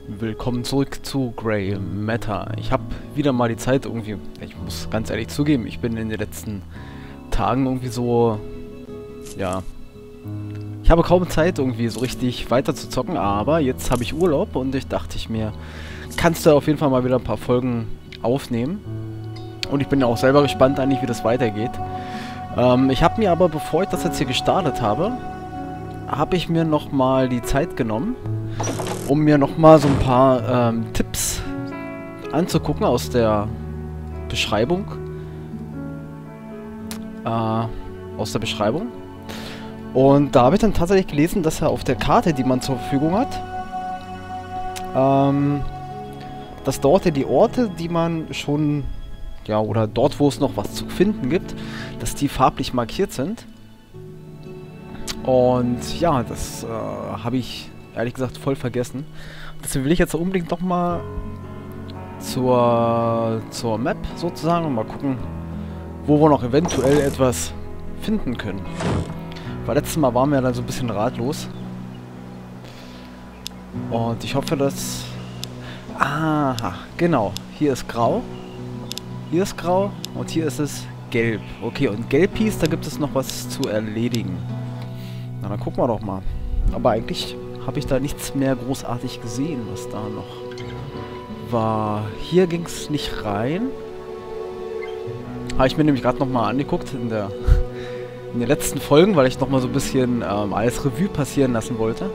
Willkommen zurück zu Grey Matter. Ich habe wieder mal die Zeit irgendwie, ich muss ganz ehrlich zugeben, ich bin in den letzten Tagen irgendwie so, ja, ich habe kaum Zeit irgendwie so richtig weiter zu zocken, aber jetzt habe ich Urlaub und ich dachte mir, kannst du auf jeden Fall mal wieder ein paar Folgen aufnehmen. Und ich bin ja auch selber gespannt eigentlich, wie das weitergeht. Ich habe mir aber, bevor ich das jetzt hier gestartet habe, habe ich mir nochmal die Zeit genommen, um mir nochmal so ein paar Tipps anzugucken aus der Beschreibung. Und da habe ich dann tatsächlich gelesen, dass er auf der Karte, die man zur Verfügung hat, dass dort die Orte, die man schon, ja, oder dort, wo es noch was zu finden gibt, dass die farblich markiert sind. Und ja, das habe ich ehrlich gesagt voll vergessen. Deswegen will ich jetzt unbedingt noch mal zur Map sozusagen und mal gucken, wo wir noch eventuell etwas finden können. Weil letztes Mal waren wir dann so ein bisschen ratlos. Und ich hoffe, dass... Aha, genau. Hier ist grau. Hier ist grau und hier ist es gelb. Okay, und gelb hieß, da gibt es noch was zu erledigen. Na, dann gucken wir doch mal. Aber eigentlich habe ich da nichts mehr großartig gesehen, was da noch war. Hier ging es nicht rein. Habe ich mir nämlich gerade nochmal angeguckt in den letzten Folgen, weil ich nochmal so ein bisschen alles Revue passieren lassen wollte.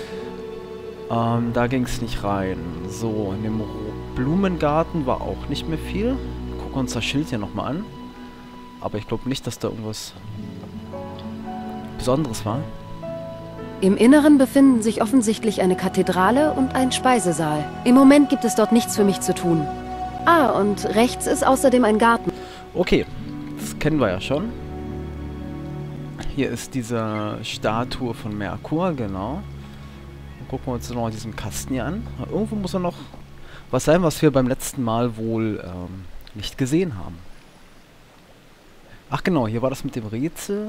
Da ging es nicht rein. So, in dem Blumengarten war auch nicht mehr viel. Gucken wir uns das Schild hier nochmal an. Aber ich glaube nicht, dass da irgendwas Besonderes war. Im Inneren befinden sich offensichtlich eine Kathedrale und ein Speisesaal. Im Moment gibt es dort nichts für mich zu tun. Ah, und rechts ist außerdem ein Garten. Okay, das kennen wir ja schon. Hier ist diese Statue von Merkur, genau. Dann gucken wir uns noch diesen Kasten hier an. Irgendwo muss er noch was sein, was wir beim letzten Mal wohl nicht gesehen haben. Ach genau, hier war das mit dem Rätsel.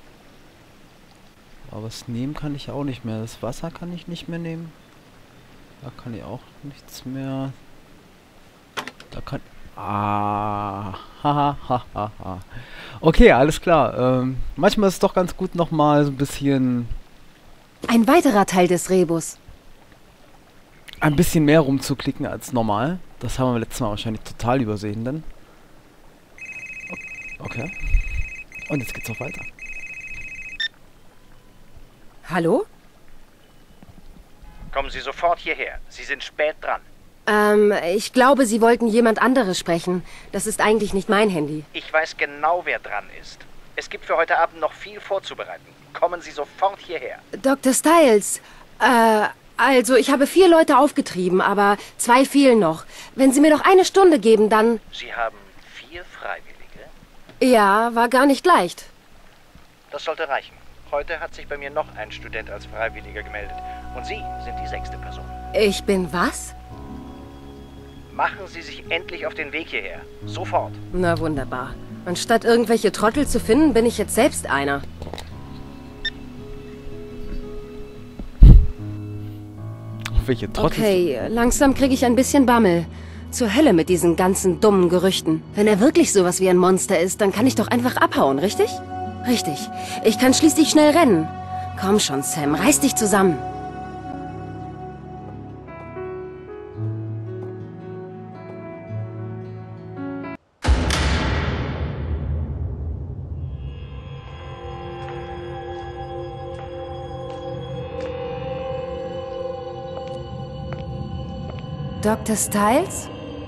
Aber was nehmen kann ich auch nicht mehr. Das Wasser kann ich nicht mehr nehmen. Da kann ich auch nichts mehr. Da kann... Ah, haha. Okay, alles klar. Manchmal ist es doch ganz gut, nochmal so ein bisschen... Ein weiterer Teil des Rebus. Ein bisschen mehr rumzuklicken als normal. Das haben wir letztes Mal wahrscheinlich total übersehen, denn... Okay. Und jetzt geht's auch weiter. Hallo? Kommen Sie sofort hierher. Sie sind spät dran. Ich glaube, Sie wollten jemand anderes sprechen. Das ist eigentlich nicht mein Handy. Ich weiß genau, wer dran ist. Es gibt für heute Abend noch viel vorzubereiten. Kommen Sie sofort hierher. Dr. Styles, also ich habe 4 Leute aufgetrieben, aber 2 fehlen noch. Wenn Sie mir noch eine Stunde geben, dann... Sie haben 4 Freiwillige? Ja, war gar nicht leicht. Das sollte reichen. Heute hat sich bei mir noch ein Student als Freiwilliger gemeldet. Und Sie sind die 6. Person. Ich bin was? Machen Sie sich endlich auf den Weg hierher. Sofort. Na wunderbar. Anstatt irgendwelche Trottel zu finden, bin ich jetzt selbst einer. Welche Trottel? Okay, langsam kriege ich ein bisschen Bammel. Zur Hölle mit diesen ganzen dummen Gerüchten. Wenn er wirklich sowas wie ein Monster ist, dann kann ich doch einfach abhauen, richtig? Richtig. Ich kann schließlich schnell rennen. Komm schon, Sam, reiß dich zusammen. Dr. Styles?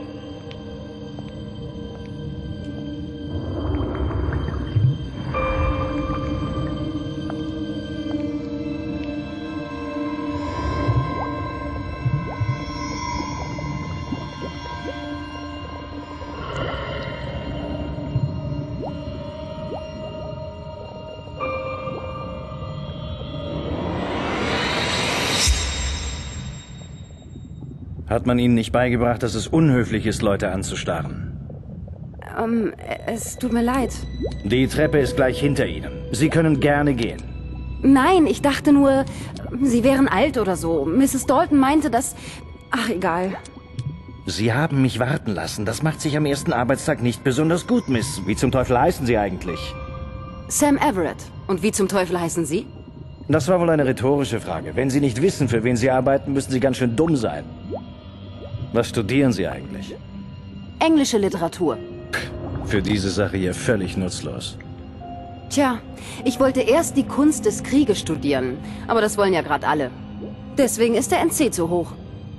Hat man Ihnen nicht beigebracht, dass es unhöflich ist, Leute anzustarren? Es tut mir leid. Die Treppe ist gleich hinter Ihnen. Sie können gerne gehen. Nein, ich dachte nur, Sie wären alt oder so. Mrs. Dalton meinte, dass Ach, egal. Sie haben mich warten lassen. Das macht sich am ersten Arbeitstag nicht besonders gut, Miss. Wie zum Teufel heißen Sie eigentlich? Sam Everett. Und wie zum Teufel heißen Sie? Das war wohl eine rhetorische Frage. Wenn Sie nicht wissen, für wen Sie arbeiten, müssen Sie ganz schön dumm sein. Was studieren Sie eigentlich? Englische Literatur. Für diese Sache hier völlig nutzlos. Tja, ich wollte erst die Kunst des Krieges studieren. Aber das wollen ja gerade alle. Deswegen ist der NC zu hoch.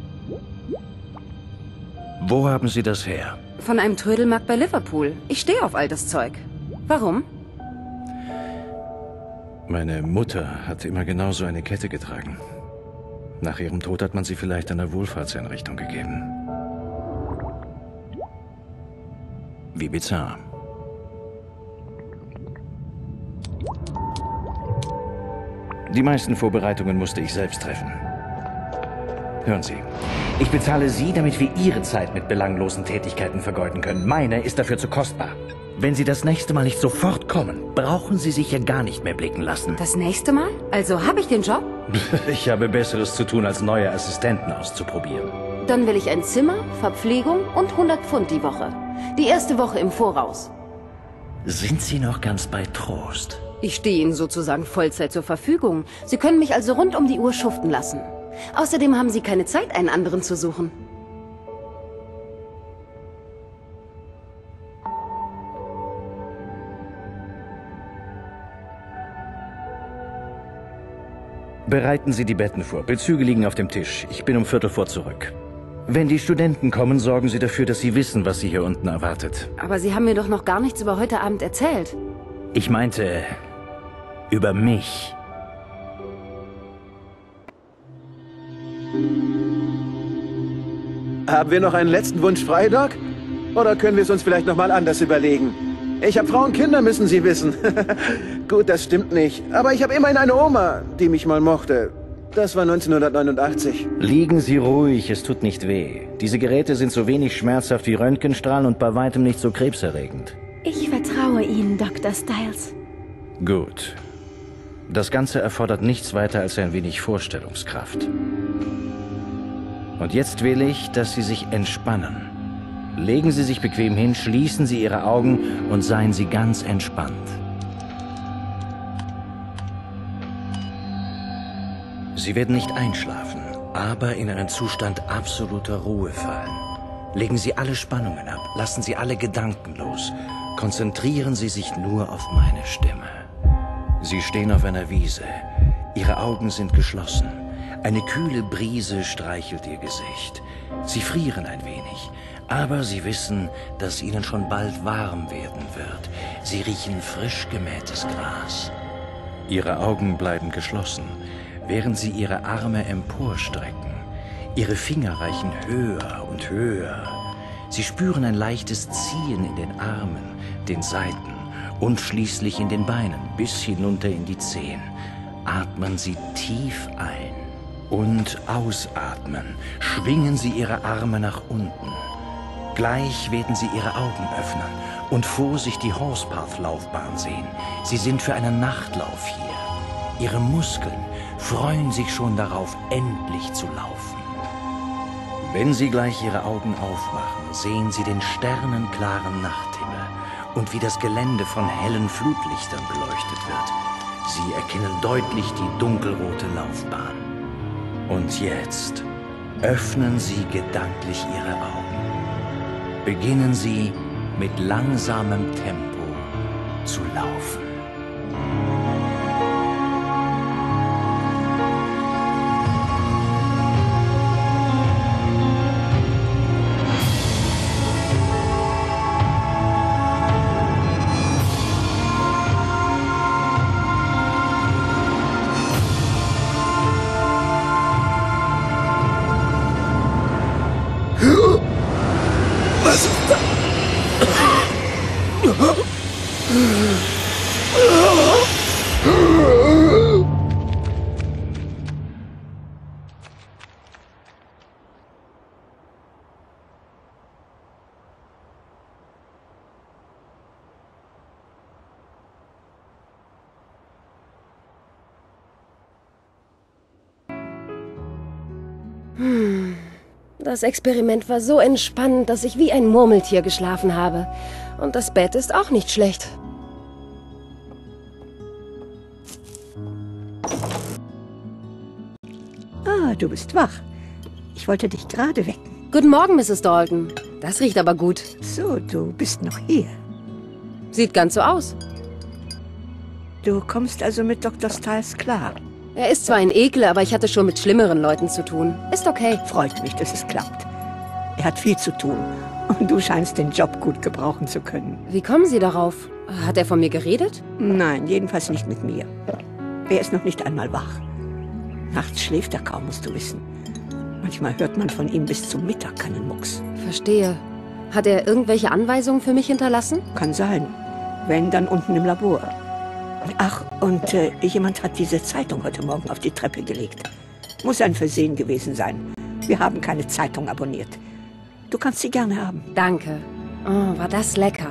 Wo haben Sie das her? Von einem Trödelmarkt bei Liverpool. Ich stehe auf altes Zeug. Warum? Meine Mutter hat immer genau so eine Kette getragen. Nach ihrem Tod hat man sie vielleicht einer Wohlfahrtseinrichtung gegeben. Wie bizarr. Die meisten Vorbereitungen musste ich selbst treffen. Hören Sie, ich bezahle Sie, damit wir Ihre Zeit mit belanglosen Tätigkeiten vergeuden können. Meine ist dafür zu kostbar. Wenn Sie das nächste Mal nicht sofort kommen, brauchen Sie sich ja gar nicht mehr blicken lassen. Das nächste Mal? Also habe ich den Job? Ich habe Besseres zu tun, als neue Assistenten auszuprobieren. Dann will ich ein Zimmer, Verpflegung und 100 Pfund die Woche. Die erste Woche im Voraus. Sind Sie noch ganz bei Trost? Ich stehe Ihnen sozusagen Vollzeit zur Verfügung. Sie können mich also rund um die Uhr schuften lassen. Außerdem haben Sie keine Zeit, einen anderen zu suchen. Bereiten Sie die Betten vor. Bezüge liegen auf dem Tisch. Ich bin um 15:15 zurück. Wenn die Studenten kommen, sorgen Sie dafür, dass sie wissen, was sie hier unten erwartet. Aber Sie haben mir doch noch gar nichts über heute Abend erzählt. Ich meinte, über mich. Haben wir noch einen letzten Wunsch frei, Doc? Oder können wir es uns vielleicht noch mal anders überlegen? Ich habe Frau und Kinder, müssen Sie wissen. Gut, das stimmt nicht. Aber ich habe immerhin eine Oma, die mich mal mochte. Das war 1989. Liegen Sie ruhig, es tut nicht weh. Diese Geräte sind so wenig schmerzhaft wie Röntgenstrahlen und bei weitem nicht so krebserregend. Ich vertraue Ihnen, Dr. Styles. Gut. Das Ganze erfordert nichts weiter als ein wenig Vorstellungskraft. Und jetzt will ich, dass Sie sich entspannen. Legen Sie sich bequem hin, schließen Sie Ihre Augen und seien Sie ganz entspannt. Sie werden nicht einschlafen, aber in einen Zustand absoluter Ruhe fallen. Legen Sie alle Spannungen ab, lassen Sie alle Gedanken los. Konzentrieren Sie sich nur auf meine Stimme. Sie stehen auf einer Wiese. Ihre Augen sind geschlossen. Eine kühle Brise streichelt Ihr Gesicht. Sie frieren ein wenig, aber Sie wissen, dass Ihnen schon bald warm werden wird. Sie riechen frisch gemähtes Gras. Ihre Augen bleiben geschlossen, während Sie Ihre Arme emporstrecken. Ihre Finger reichen höher und höher. Sie spüren ein leichtes Ziehen in den Armen, den Seiten und schließlich in den Beinen bis hinunter in die Zehen. Atmen Sie tief ein und ausatmen. Schwingen Sie Ihre Arme nach unten. Gleich werden Sie Ihre Augen öffnen und vor sich die Horsepath-Laufbahn sehen. Sie sind für einen Nachtlauf hier. Ihre Muskeln freuen sich schon darauf, endlich zu laufen. Wenn Sie gleich Ihre Augen aufmachen, sehen Sie den sternenklaren Nachthimmel und wie das Gelände von hellen Flutlichtern beleuchtet wird. Sie erkennen deutlich die dunkelrote Laufbahn. Und jetzt öffnen Sie gedanklich Ihre Augen. Beginnen Sie mit langsamem Tempo zu laufen. Das Experiment war so entspannend, dass ich wie ein Murmeltier geschlafen habe. Und das Bett ist auch nicht schlecht. Ah, du bist wach. Ich wollte dich gerade wecken. Guten Morgen, Mrs. Dalton. Das riecht aber gut. So, du bist noch hier. Sieht ganz so aus. Du kommst also mit Dr. Stiles klar. Er ist zwar ein Ekel, aber ich hatte schon mit schlimmeren Leuten zu tun. Ist okay. Freut mich, dass es klappt. Er hat viel zu tun. Und du scheinst den Job gut gebrauchen zu können. Wie kommen Sie darauf? Hat er von mir geredet? Nein, jedenfalls nicht mit mir. Er ist noch nicht einmal wach. Nachts schläft er kaum, musst du wissen. Manchmal hört man von ihm bis zum Mittag keinen Mucks. Verstehe. Hat er irgendwelche Anweisungen für mich hinterlassen? Kann sein. Wenn, dann unten im Labor. Ach, und jemand hat diese Zeitung heute Morgen auf die Treppe gelegt. Muss ein Versehen gewesen sein. Wir haben keine Zeitung abonniert. Du kannst sie gerne haben. Danke. Oh, war das lecker.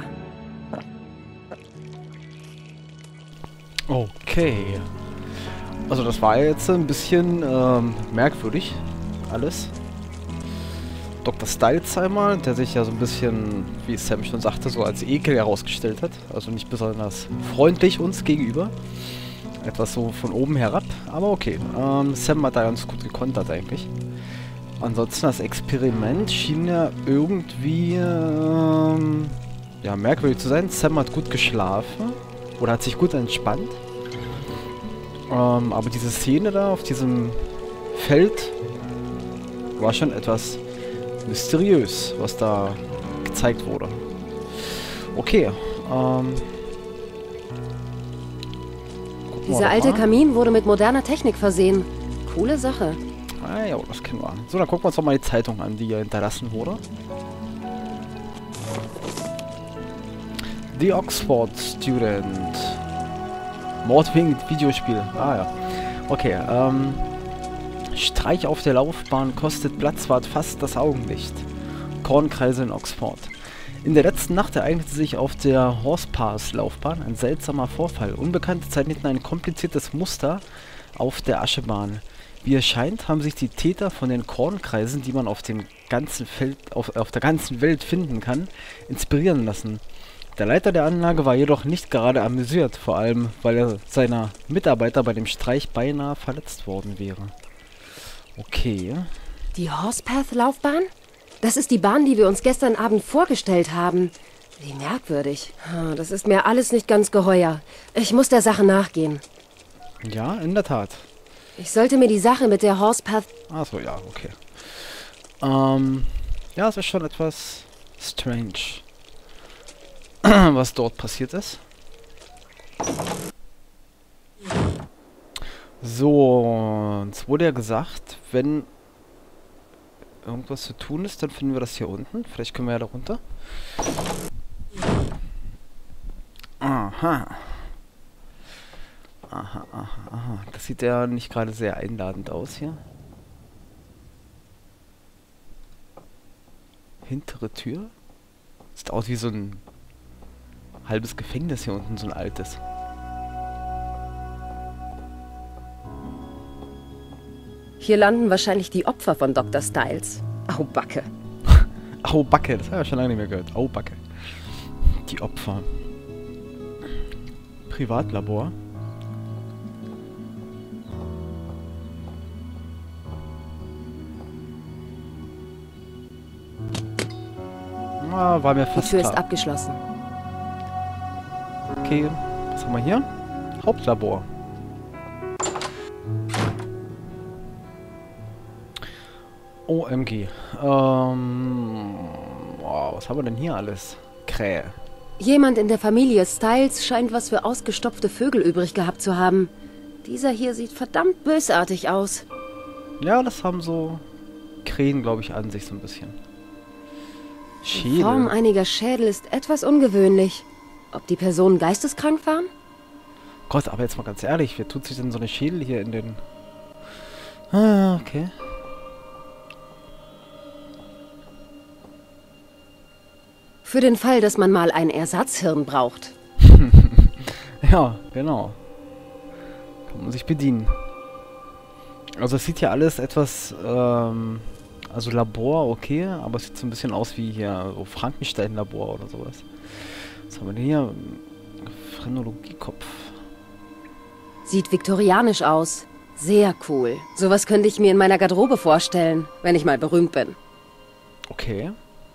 Okay. Also das war jetzt ein bisschen merkwürdig. Alles. Dr. Stiles einmal, der sich ja so ein bisschen, wie Sam schon sagte, so als Ekel herausgestellt hat. Also nicht besonders freundlich uns gegenüber. Etwas so von oben herab. Aber okay. Sam hat da ganz gut gekontert eigentlich. Ansonsten das Experiment schien ja irgendwie ja, merkwürdig zu sein. Sam hat gut geschlafen. Oder hat sich gut entspannt. Aber diese Szene da auf diesem Feld war schon etwas mysteriös, was da gezeigt wurde. Okay. Dieser alte Kamin wurde mit moderner Technik versehen. Coole Sache. Ah ja, das kennen wir. So, dann gucken wir uns doch mal die Zeitung an, die hier hinterlassen wurde. The Oxford Student. Mord wegen Videospiel. Ah ja. Okay, Streich auf der Laufbahn kostet Platzwart fast das Augenlicht. Kornkreise in Oxford. In der letzten Nacht ereignete sich auf der Horsepass-Laufbahn ein seltsamer Vorfall. Unbekannte zeichneten ein kompliziertes Muster auf der Aschebahn. Wie es scheint, haben sich die Täter von den Kornkreisen, die man auf dem ganzen auf der ganzen Welt finden kann, inspirieren lassen. Der Leiter der Anlage war jedoch nicht gerade amüsiert, vor allem, weil er seiner Mitarbeiter bei dem Streich beinahe verletzt worden wäre. Okay. Die Horsepath-Laufbahn? Das ist die Bahn, die wir uns gestern Abend vorgestellt haben. Wie merkwürdig. Das ist mir alles nicht ganz geheuer. Ich muss der Sache nachgehen. Ja, in der Tat. Ich sollte mir die Sache mit der Horsepath... Achso, ja, okay. Ja, es ist schon etwas strange, was dort passiert ist. So, uns wurde ja gesagt, wenn irgendwas zu tun ist, dann finden wir das hier unten. Vielleicht können wir ja da runter. Aha. Aha, aha, aha. Das sieht ja nicht gerade sehr einladend aus hier. Hintere Tür? Sieht aus wie so ein halbes Gefängnis hier unten, so ein altes. Hier landen wahrscheinlich die Opfer von Dr. Stiles. Au, Backe. Au, Backe, das habe ich schon lange nicht mehr gehört. Au, Backe. Die Opfer. Privatlabor. Ah, war mir fast Die Tür klar. ist abgeschlossen. Okay, was haben wir hier? Hauptlabor. OMG. Wow, was haben wir denn hier alles? Krähe. Jemand in der Familie Stiles scheint was für ausgestopfte Vögel übrig gehabt zu haben. Dieser hier sieht verdammt bösartig aus. Ja, das haben so Krähen, glaube ich, an sich so ein bisschen. Die Form einiger Schädel ist etwas ungewöhnlich. Ob die Personen geisteskrank waren? Gott, aber jetzt mal ganz ehrlich, wer tut sich denn so eine Schädel hier in den... Ah, okay. Für den Fall, dass man mal ein Ersatzhirn braucht. Ja, genau. Kann man sich bedienen. Also es sieht ja alles etwas Also Labor, okay, aber es sieht so ein bisschen aus wie hier so Frankenstein-Labor oder sowas. Was haben wir denn hier? Phrenologiekopf. Sieht viktorianisch aus. Sehr cool. Sowas könnte ich mir in meiner Garderobe vorstellen, wenn ich mal berühmt bin. Okay.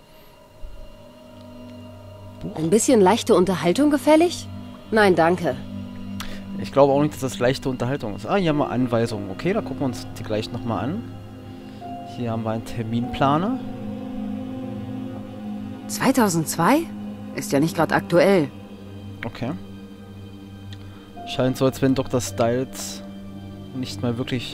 Buch? Ein bisschen leichte Unterhaltung gefällig? Nein, danke. Ich glaube auch nicht, dass das leichte Unterhaltung ist. Ah, hier haben wir Anweisungen. Okay, da gucken wir uns die gleich nochmal an. Hier haben wir einen Terminplaner. 2002? Ist ja nicht gerade aktuell. Okay. Scheint so, als wenn Dr. Styles nicht mal wirklich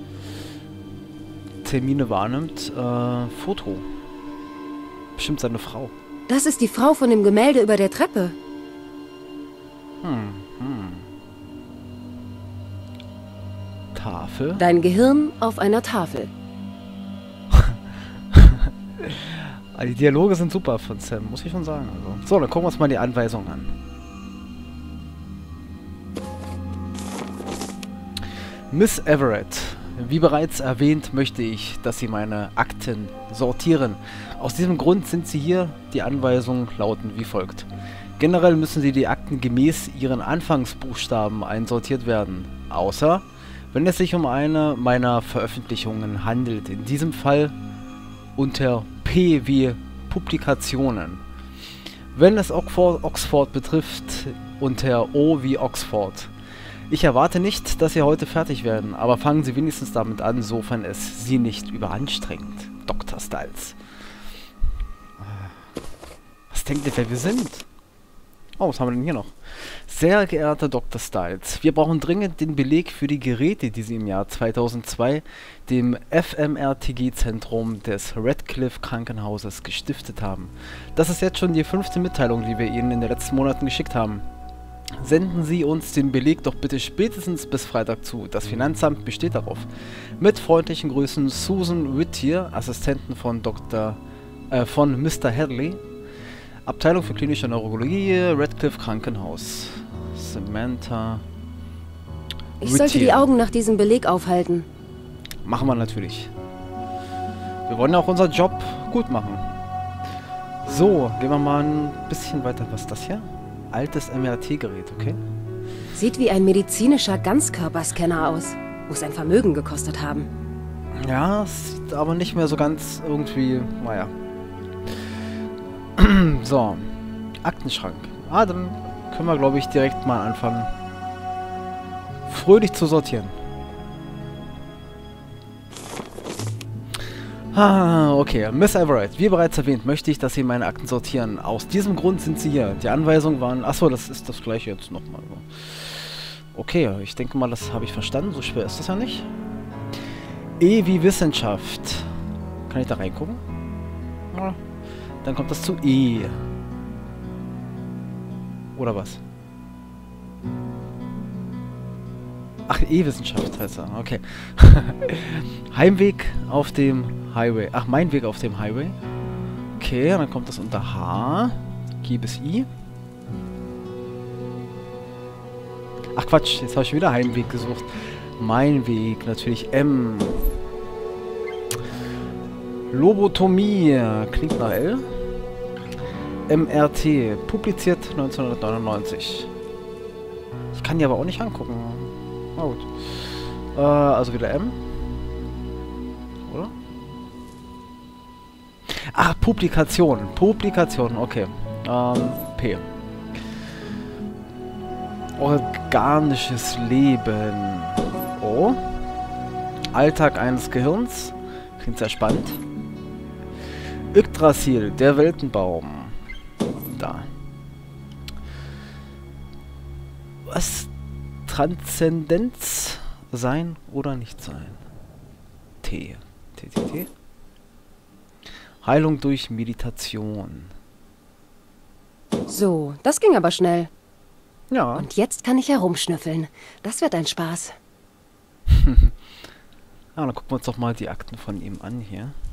Termine wahrnimmt. Foto. Bestimmt seine Frau. Das ist die Frau von dem Gemälde über der Treppe. Tafel. Dein Gehirn auf einer Tafel. Die Dialoge sind super von Sam, muss ich schon sagen. Also. So, dann gucken wir uns mal die Anweisungen an. Miss Everett, wie bereits erwähnt, möchte ich, dass Sie meine Akten sortieren. Aus diesem Grund sind Sie hier. Die Anweisungen lauten wie folgt. Generell müssen Sie die Akten gemäß ihren Anfangsbuchstaben einsortiert werden. Außer, wenn es sich um eine meiner Veröffentlichungen handelt. In diesem Fall unter P wie Publikationen. Wenn es Oxford betrifft, unter O wie Oxford. Ich erwarte nicht, dass Sie heute fertig werden, aber fangen Sie wenigstens damit an, sofern es Sie nicht überanstrengt. Dr. Styles. Was denkt ihr, wer wir sind? Oh, was haben wir denn hier noch? Sehr geehrter Dr. Styles, wir brauchen dringend den Beleg für die Geräte, die Sie im Jahr 2002 dem FMRTG-Zentrum des Radcliffe Krankenhauses gestiftet haben. Das ist jetzt schon die 5. Mitteilung, die wir Ihnen in den letzten Monaten geschickt haben. Senden Sie uns den Beleg doch bitte spätestens bis Freitag zu. Das Finanzamt besteht darauf. Mit freundlichen Grüßen Susan Whittier, Assistentin von von Mr. Hadley, Abteilung für klinische Neurologie, Radcliffe Krankenhaus. Samantha Ich sollte die Augen nach diesem Beleg aufhalten. Machen wir natürlich. Wir wollen ja auch unseren Job gut machen. So, gehen wir mal ein bisschen weiter. Was ist das hier? Altes MRT-Gerät, okay? Sieht wie ein medizinischer Ganzkörperscanner aus. Muss ein Vermögen gekostet haben. Ja, es sieht aber nicht mehr so ganz irgendwie, naja. So, Aktenschrank. Ah, dann können wir, glaube ich, direkt mal anfangen, fröhlich zu sortieren. Ah, okay. Miss Everett, wie bereits erwähnt, möchte ich, dass Sie meine Akten sortieren. Aus diesem Grund sind Sie hier. Die Anweisungen waren... Achso, das ist das gleiche jetzt nochmal. Okay, ich denke mal, das habe ich verstanden. So schwer ist das ja nicht. E wie Wissenschaft. Kann ich da reingucken? Ja. Dann kommt das zu E. Oder was? Ach, E-Wissenschaft heißt er. Okay. Heimweg auf dem Highway. Ach, mein Weg auf dem Highway. Okay, dann kommt das unter H. G bis I. Ach Quatsch, jetzt habe ich wieder Heimweg gesucht. Mein Weg, natürlich M. Lobotomie, klingt nach L. MRT, publiziert 1999. Ich kann die aber auch nicht angucken. Na gut. Also wieder M. Oder? Ach, Publikation. Publikation, okay. P. Organisches Leben. O. Alltag eines Gehirns. Klingt sehr spannend. Yggdrasil, der Weltenbaum. Da. Was? Transzendenz sein oder nicht sein? T. T, T, T. Heilung durch Meditation. So, das ging aber schnell. Ja. Und jetzt kann ich herumschnüffeln. Das wird ein Spaß. Dann gucken wir uns doch mal die Akten von ihm an hier.